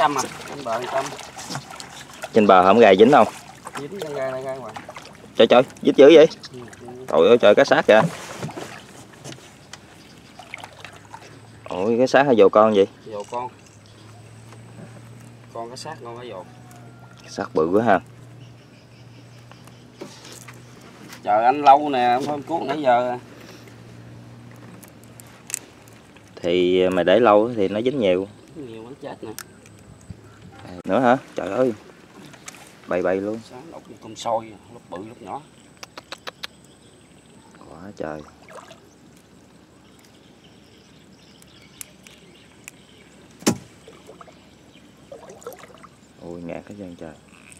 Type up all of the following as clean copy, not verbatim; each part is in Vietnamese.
trăm à, trên bờ 100. Trên bờ không gài dính không? Dính con gai này gai mà. Trời trời, dính dữ vậy? Ừ. Trời ơi trời, cá sát kìa. Ôi cái sát hay dồ con vậy? Dồ con. Con cá sát ngon cá dồ. Sát bự quá ha. Chờ anh lâu nè, thôi cuốn nãy giờ. Thì mày để lâu thì nó dính nhiều. Nhiều bánh chết nè. Nữa hả? Trời ơi. Bày bày luôn. Sáng đục con sôi, lúc bự lúc nhỏ. Quá trời. Ôi ngạt cái chân trời.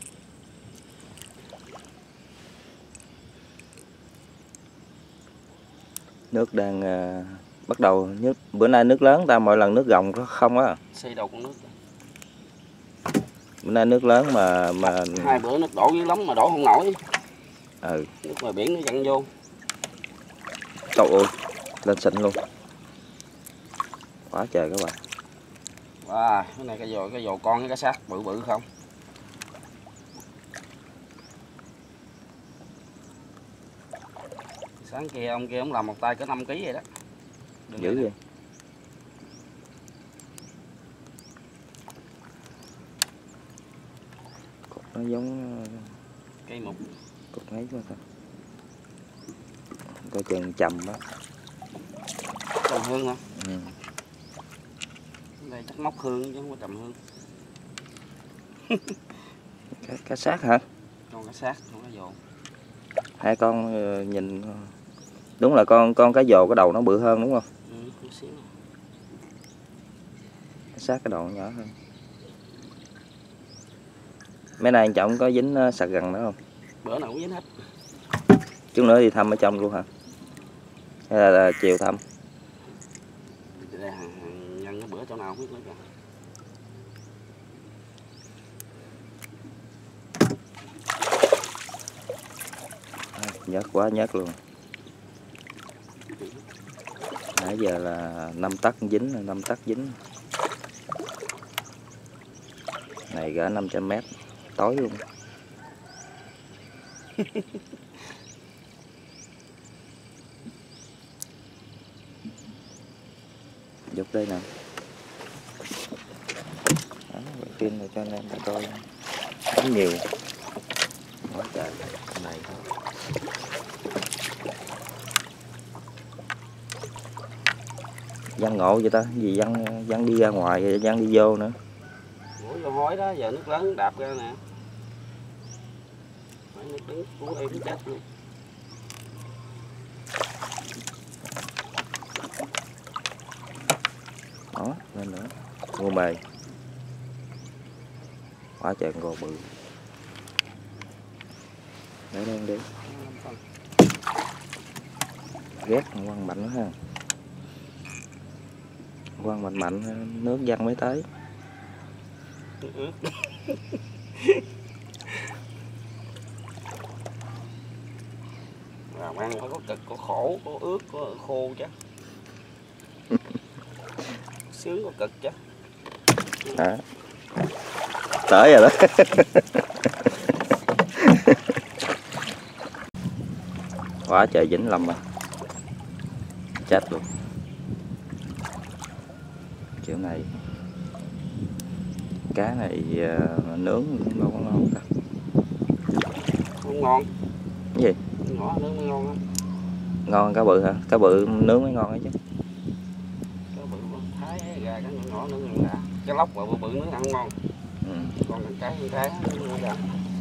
Nước đang bắt đầu nước, bữa nay nước lớn ta, mỗi lần nước gồng không á. Xây đầu con nước. Bữa nay nước lớn mà 2 bữa nước đổ dữ lắm mà đổ không nổi. Ừ. Nước ngoài biển nó dặn vô. Trời ơi, lên xịn luôn. Quá trời các bạn. Wow, cái này cái dồ con với cá sát bự bự không? Sáng kia ông kia ông làm một tay có 5 kg vậy đó. Dữ vậy. Cục nó giống cây mục. cục ấy quá ta. Coi chừng chầm á. Trầm hương hả? Ừ. Đây chắc móc hương chứ không có trầm hương. Cá sát hả? Con cá sát, con cá dồ. Hai con nhìn đúng là con cá dồ cái đầu nó bự hơn đúng không? Ừ, một xíu. Cá sát cái đầu nó nhỏ hơn. Mấy nay anh Trọng có dính sạc gần nữa không? Bữa nào cũng dính hết. Chút nữa đi thăm ở trong luôn hả? Hay là chiều thăm? Đây nhân cái bữa chỗ nào không biết nữa kìa. Nhớt quá nhớt luôn. Nãy giờ là 5 tấc dính, 5 tấc dính. Này gỡ 500 m, tối luôn. Dục đây nè. Đó, phim này cho anh em ta coi. Đánh nhiều. Quá trời, cái này thôi. Văn ngộ vậy ta, gì văn đi ra ngoài rồi văn đi vô nữa. Mũi vô hối đó, giờ nước lớn đạp ra nè. Phải nước đứng cuốn em chết luôn. Đó, lên nữa. Ngô mề. Quá trời ngô bự. Để đen đi. Ghét quăng mạnh quá ha. Quăng mạnh mạnh nước văng mới tới. Làm ăn phải có cực, có khổ, có ướt, có khô chứ. Sướng có cực chứ. Đó. Tới rồi đó. Quá trời Vĩnh Lâm à. Chết luôn. Kiểu này cá này nướng cũng đâu có ngon cả. Không ngon. Cái gì? Nhỏ nướng mới ngon á. Ngon cá bự hả? Cá bự nướng mới ngon ấy chứ. Cá bự thái gà, cá nhỏ nhỏ nướng gà. Cá lóc bự bự nướng ăn ngon. Ừ. Còn cái nướng gà.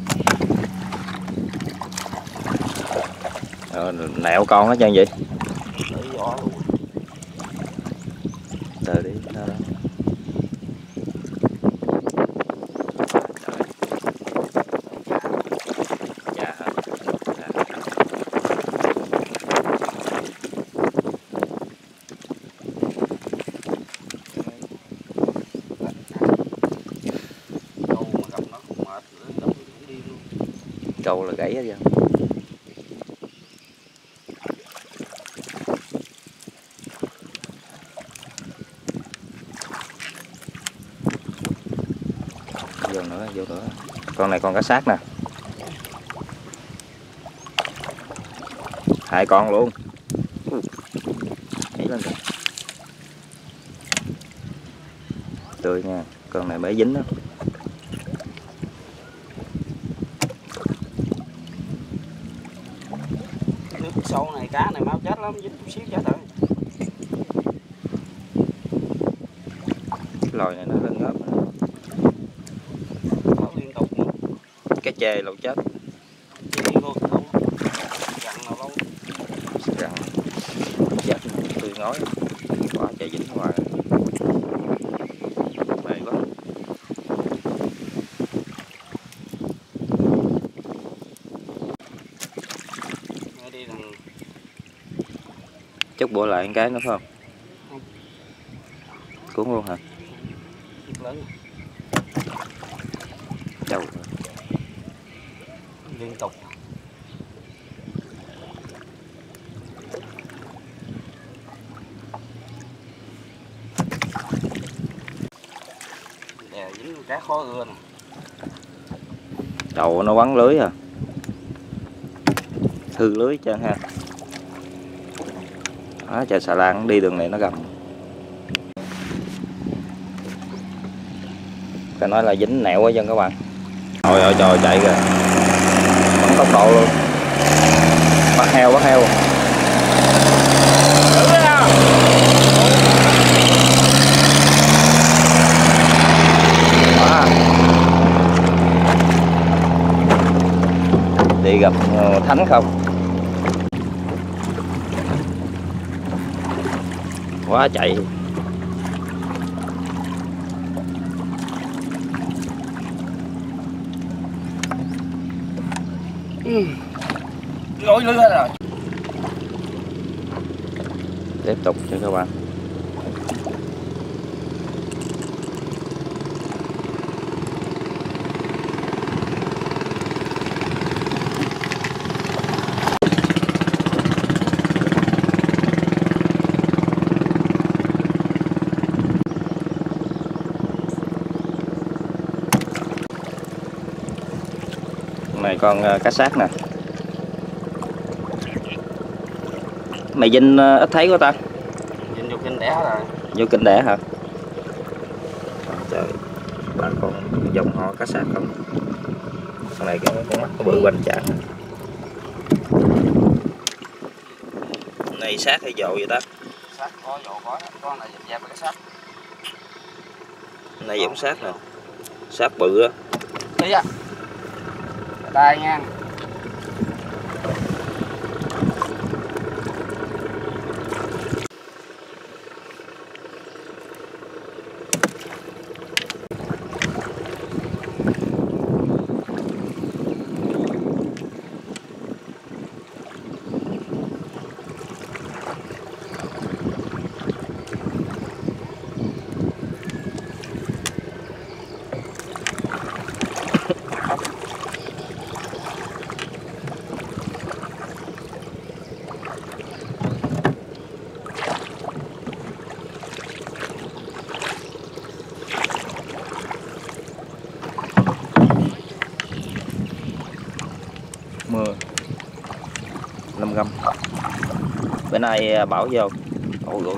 Nẹo con hết trơn vậy. Tự vỏ luôn. Từ đi sao đó. Câu là gãy hết trơn. Vô nữa, vô nữa. Con này con cá sát nè. 2 con luôn. Thấy lên rồi. Tươi nha, con này mới dính đó. Nước sâu này cá này mau chết lắm, dính chút xíu chết rồi. Cái lòi này nó lên ngớp. Có liên tục nữa. Cá chê lâu chết. Đi vô không. Dặn nào lâu. Rằng chết tươi ngói. Quá trời dính ngoài. Mệt quá. Đi thằng Chút bữa lại cái nữa phải không? Không. Cuốn luôn hả? lớn Đâu? liên tục. Đè dính cá khó ưa nè. Đầu nó quắn lưới à. Hư lưới trơn ha. Đó, trời xà lan đi đường này nó gầm. Phải nói là dính nẹo quá dân các bạn. Trời ơi trời chạy kìa. Bắn tốc độ luôn. Bắt heo bắt heo. Đó. Đi gặp Thánh không? Quá chạy. Lỗi lưới hết rồi. Tiếp tục cho các bạn. Này con cá sát nè. Mày Vinh ít thấy của ta. Vinh vô kinh đẻ rồi. Vô kinh đẻ hả? Trời, bà con dòng họ cá sát không? Con này cái con mắt có bự quanh chạm. Này sát hay dậu vậy ta? Sát có dậu có, con này dẹp cái sát. Này giống sát nè. Sát bự á. Đi á. Tay nha. Mưa 5 găm. Bữa nay bão vô. Ôi ôi.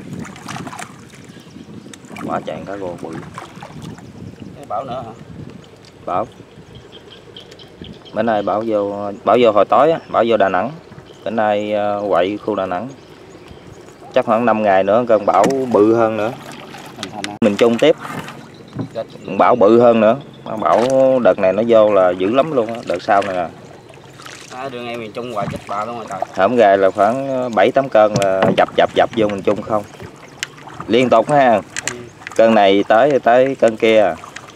Quá trời cá gồ bự. Cái bảo nữa hả? Bão. Bữa nay bão vô hồi tối á, bão vô Đà Nẵng. Bữa nay quậy khu Đà Nẵng. Chắc khoảng 5 ngày nữa cơn bão bự hơn nữa. Mình chung tiếp. Bão bự hơn nữa. Bão đợt này nó vô là dữ lắm luôn á, đợt sau này nè. Đường em miền Trung hoài chết bà luôn rồi trời. Hổm gài là khoảng 7-8 cơn là dập vô miền Trung không. Liên tục ha. Cơn này tới cơn kia.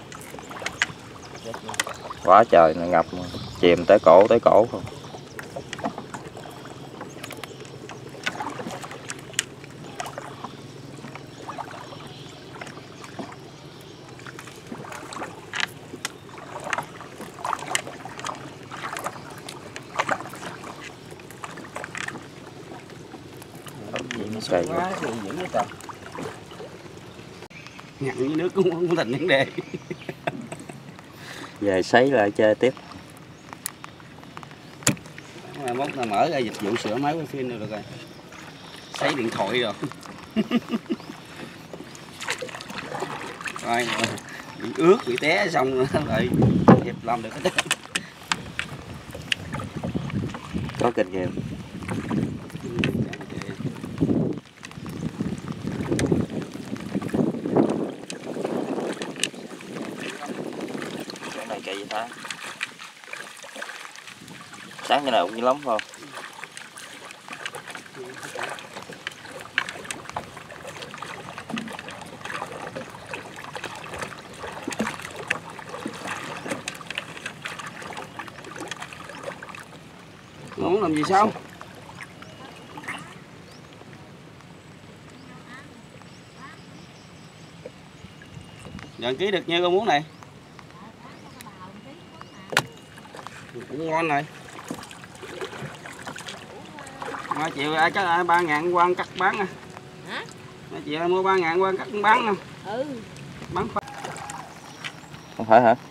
Quá trời này ngập chìm tới cổ không. Trời quá thì dữ vậy trời. Nhặn với nước cũng không thành vấn đề. Về sấy lại chơi tiếp. Mai mốt là mở ra dịch vụ sửa máy quay phim được rồi. Sấy điện thoại rồi. Rồi, bị ướt, bị té xong lại dẹp làm được hết. Có kinh nghiệm. Cái này cây gì ta? Sáng cái nào cũng như lắm không? Muốn làm gì sao? Giờ ký được nhiêu con muốn này? Cũng ngon này. Mai chịu ai chắc ai 3.000 quan cắt bán à? Hả? Mai chịu ai mua 3.000 quan cắt bán nè. Ừ. Bán phải. Không phải hả?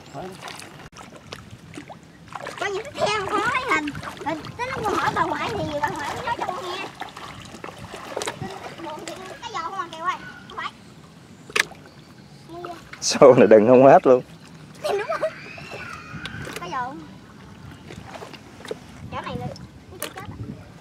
Có những cái theo có thấy hình rồi tới lúc con hỏi bà ngoại thì bà ngoại mới nói cho con nghe. Cái giò không à kìa ơi, không phải. Xô này đừng không hết luôn. Đúng không? Cái giò không? Chỗ này là cái chỗ chết á.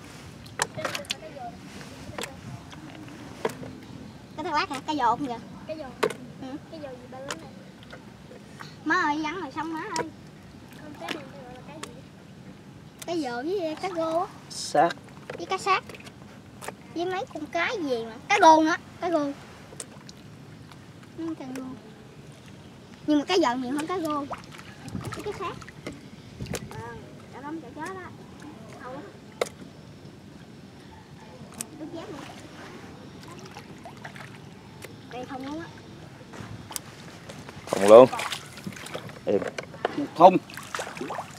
Cái thằng lát hả? Cái giò không kìa? Cái giò. Ừ. Cái giò gì ba lớn này? Má ơi, vắng rồi xong má ơi. Không cái này gọi là cái gì? Cái giò với cá rô á. Sát. Với cá sát. Với mấy con cái gì mà. Cá rô nữa, cá rô. Cá rô. Nhưng mà cái giò nhiều hơn cá rô. Cái sát. Chả lắm chả chết á. Hầu á. Tôi chết nữa. Đây không luôn á. Không luôn. Không.